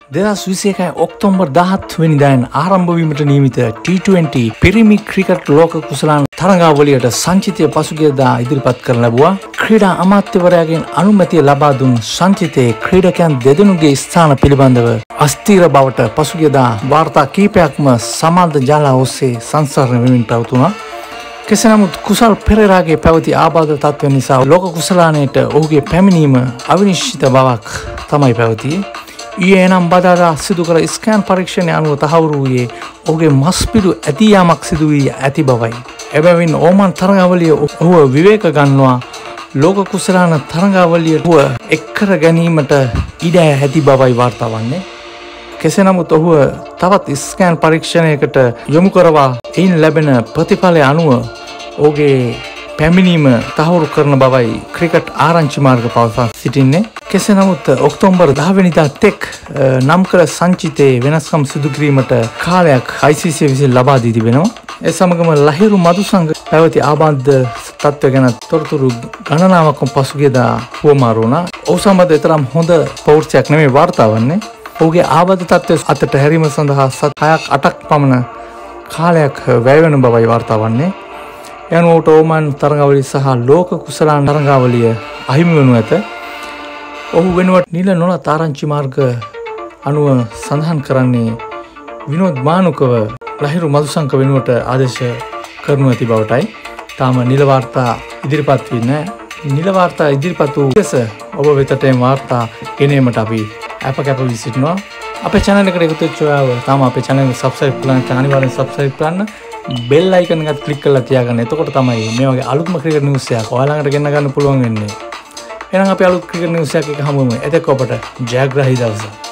2021 October 17 වෙනිදාන් ආරම්භ වීමට නියමිත T20 පිරිමි ක්‍රිකට් ලෝක කුසලාන තරඟාවලියට සංචිතය පසුගියදා ඉදිරිපත් කරන ලැබුවා. ක්‍රීඩා අමාත්‍යවරයාගෙන් අනුමැතිය ලබා දුන් සංචිතයේ ක්‍රීඩකයන් දෙදෙනුගේ ස්ථාන පිළිබඳව අස්ථීර බවට පසුගියදා වාර්තා කීපයක්ම සමාජ ජාල ඔස්සේ සංසරණ වෙමින් පැවතුණා. කෙසේ නමුත් කුසල් පෙරේරාගේ පැවති ආබාධ තත්ත්ව නිසා ලෝක කුසලානයට ඔහුගේ පැමිණීම අවිනිශ්චිත බවක් තමයි පැවතියේ. ඊයේනම් බදාදා සිදු කළ ස්කෑන් පරීක්ෂණය අනුව තහවුරු වූයේ ඔහුගේ මස්පිඩු ඇති යාමක් සිදු වී ඇති බවයි. එබැවින් ඕමන් තරඟාවලිය ඔහුව විවේක ගන්නවා ලෝක කුසලාන තරඟාවලිය ඔහුව එක්කර ගැනීමට ඉඩ ඇති බවයි වාර්තා වන්නේ. කෙසේ නමුත් ඔහුව තවත් ස්කෑන් පරීක්ෂණයකට යොමු කරවා එයින් ලැබෙන ප්‍රතිඵලය අනුව ඔහුගේ පැමිණීම තහවුරු කරන බවයි ක්‍රිකට් ආරංචි මාර්ග පවසා සිටින්නේ. කෙසේ නමුත් ඔක්තෝබර් 10 වෙනිදා තෙක් නම් කළ සංචිතයේ වෙනස්කම් සිදු කිරීමට කාලයක් ICC විසින් ලබා දී තිබෙනවා. ඒ සමගම ලහිරු මදුසංග පැවති ආබාධ තත්ත්ව ගැන තොරතුරු ගණනාවක්ම පසුගියදා හුවමාරු වුණා. ඔහු සම්බන්ධ තරම් හොඳ පෞර්ෂයක් නෙමෙයි වාර්තා වන්නේ. ඔහුගේ ආබාධ තත්ත්වය අතට හැරීම සඳහා සත් 6ක් 8ක් පමණ කාලයක් වැය වෙන බවයි වාර්තා වන්නේ. යනුවට ඕමන් තරඟාවලිය සහ ලෝක කුසලාන තරඟාවලිය අහිමි වනු ඇත. ඔහු වෙනුවට නිල නොලත් ආරංචි මාර්ග අනුව සඳහන් කරන්නේ විනෝද් මානුකව ලහිරු මදුසංක වෙනුවට ආදේශ කරනු ඇති බවටයි. තාම නිල වාර්තා ඉදිරිපත් වී නැහැ. නිල වාර්තා ඉදිරිපත් වූ ලෙස ඔබ වෙතට මේ වාර්තා ගෙනීමට අපි අප වී සිටිනවා. අපේ channel එකට එකතු වෙච්ච ඔයාව තාම අපේ channel එක subscribe කරලා නැත්නම් අනිවාර්යෙන් subscribe කරන්න. bell icon එකත් click කරලා තියාගන්න. එතකොට තමයි මේ වගේ අලුත්ම cricket news එකක් ඔයාලා ළඟට ගෙන්න ගන්න පුළුවන් වෙන්නේ. එහෙනම් අපි අලුත් cricket news එකක් එක හමුවෙමු. එතකොට ඔබට ජයග්‍රාහී දවසක්.